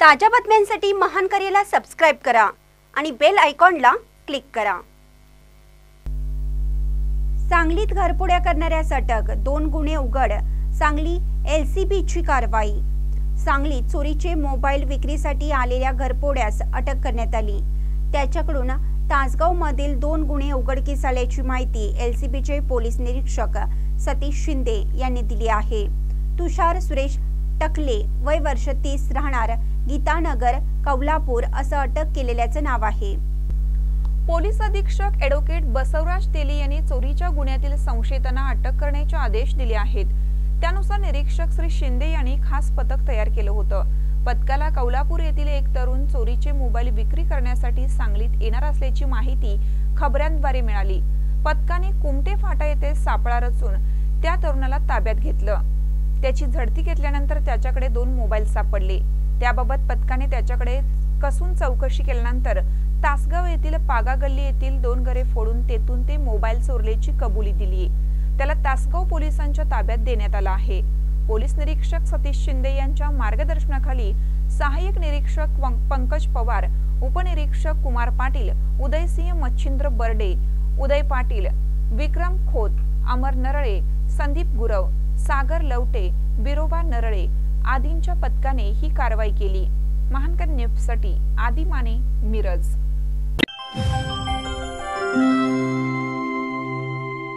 ताज्या बातम्यांसाठी महान करेला सबस्क्राइब करा आणि बेल आयकॉनला क्लिक करा। सांगलीत घरफोड्या करणाऱ्यास अटक, 2 गुन्हे उघड। सांगली एलसीबीची कारवाई। सांगलीत चोरीचे मोबाईल विक्रीसाठी आलेल्या घरफोड्यास अटक करण्यात आली। त्याच्याकडून तासगाव मधील 2 गुन्हे उघडकीस आल्याची माहिती एलसीबीचे पोलीस निरीक्षक सतीश शिंदे यांनी दिली आहे। तुषार सुरेश टकले वय वर्ष 30 राहणार गीतानगर कौलापूर असं अटक केलेल्याचं नाव आहे। पोलीस अधीक्षक ॲडव्होकेट बसवराज तेली यांनी चोरीच्या गुन्ह्यातील संशयितांना अटक करण्याचे आदेश दिले आहेत। त्यानुसार निरीक्षक श्री शिंदे यांनी खास पथक तयार केलं होतं। पथकाला कौलापूर येथील एक तरुण चोरीचे मोबाईल विक्री करण्यासाठी सांगलीत येणार असल्याची माहिती खबरांद्वारे मिळाली। पथकाने कुमटे फाटा येथे सापळा रचून त्या तरुणाला ताब्यात घेतलं। त्याची झडती घेतल्यानंतर त्याच्याकडे 2 मोबाईल सापडले। त्याबाबत पथकाने त्याच्याकडे कसून चौकशी केल्यानंतर तासगाव येथील पागा गल्ली येथील 2 घरे फोडून तेथून ते मोबाईल चोरल्याची कबुली दिली। त्याला तासगाव पोलिसांच्या ताब्यात देण्यात आला आहे। पोलीस निरीक्षक सतीश शिंदे यांच्या मार्गदर्शनाखाली सहाय्यक निरीक्षक पंकज पवार, उपनिरीक्षक कुमार पाटील, उदयसिंह मच्छिंद्र बर्डे, उदय पाटील, विक्रम खोत, अमर नरळे, संदीप गुरव, सागर लवटे, बिरोबा नरळे आदींच्या पथकाने ही कारवाई केली। महानकर न्यूजसाठी आदी माने, मिरज।